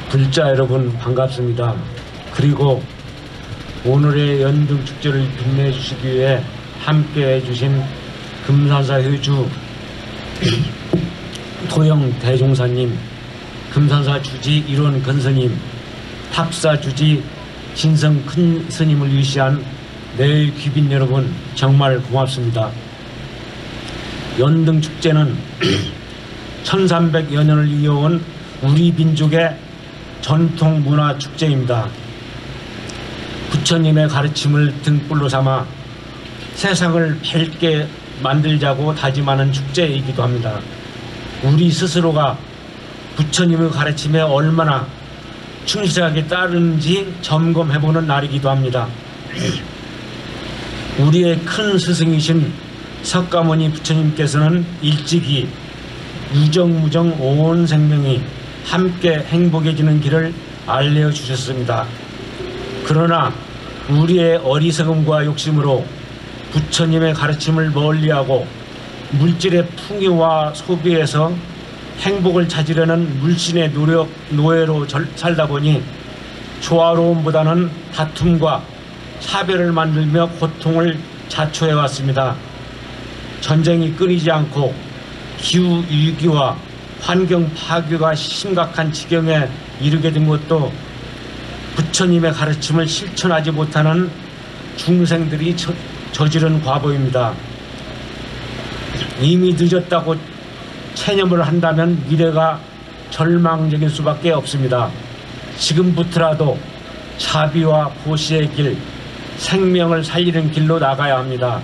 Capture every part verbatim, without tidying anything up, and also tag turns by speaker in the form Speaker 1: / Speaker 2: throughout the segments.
Speaker 1: 불자 여러분 반갑습니다. 그리고 오늘의 연등축제를 빛내주시기 위해 함께해 주신 금산사 효주 도영 대종사님, 금산사 주지 일원 근스님, 탑사 주지 진성 큰 스님을 위시한 내일 귀빈 여러분 정말 고맙습니다. 연등축제는 천삼백여 년을 이어온 우리 민족의 전통 문화 축제입니다. 부처님의 가르침을 등불로 삼아 세상을 밝게 만들자고 다짐하는 축제이기도 합니다. 우리 스스로가 부처님의 가르침에 얼마나 충실하게 따르는지 점검해보는 날이기도 합니다. 우리의 큰 스승이신 석가모니 부처님께서는 일찍이 유정무정 온 생명이 함께 행복해지는 길을 알려주셨습니다. 그러나 우리의 어리석음과 욕심으로 부처님의 가르침을 멀리하고 물질의 풍요와 소비에서 행복을 찾으려는 물신의 노력, 노예로 살다 보니 조화로움보다는 다툼과 차별을 만들며 고통을 자초해 왔습니다. 전쟁이 끊이지 않고 기후위기와 환경 파괴가 심각한 지경에 이르게 된 것도 부처님의 가르침을 실천하지 못하는 중생들이 저, 저지른 과보입니다. 이미 늦었다고 체념을 한다면 미래가 절망적일 수밖에 없습니다. 지금부터라도 자비와 보시의 길, 생명을 살리는 길로 나가야 합니다.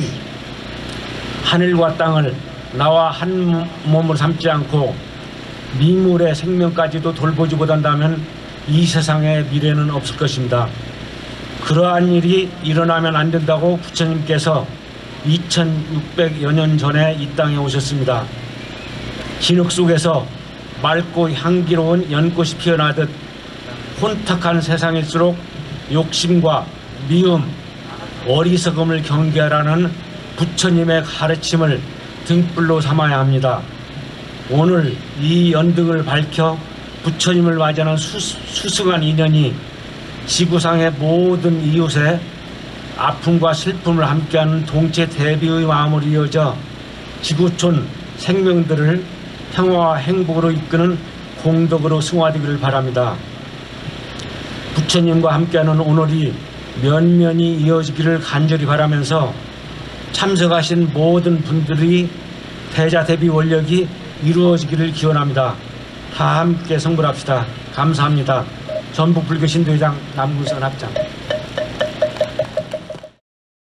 Speaker 1: 하늘과 땅을 나와 한 몸으로 삼지 않고 미물의 생명까지도 돌보지 못한다면 이 세상에 미래는 없을 것입니다. 그러한 일이 일어나면 안 된다고 부처님께서 이천육백여 년 전에 이 땅에 오셨습니다. 진흙 속에서 맑고 향기로운 연꽃이 피어나듯 혼탁한 세상일수록 욕심과 미움, 어리석음을 경계하라는 부처님의 가르침을 등불로 삼아야 합니다. 오늘 이 연등을 밝혀 부처님을 맞이하는 수, 수승한 인연이 지구상의 모든 이웃의 아픔과 슬픔을 함께하는 동체 대비의 마음으로 이어져 지구촌 생명들을 평화와 행복으로 이끄는 공덕으로 승화되기를 바랍니다. 부처님과 함께하는 오늘이 면면이 이어지기를 간절히 바라면서 참석하신 모든 분들이 대자대비 원력이 이루어지기를 기원합니다. 다 함께 성불합시다. 감사합니다. 전북불교 신도회장 남궁선 합장.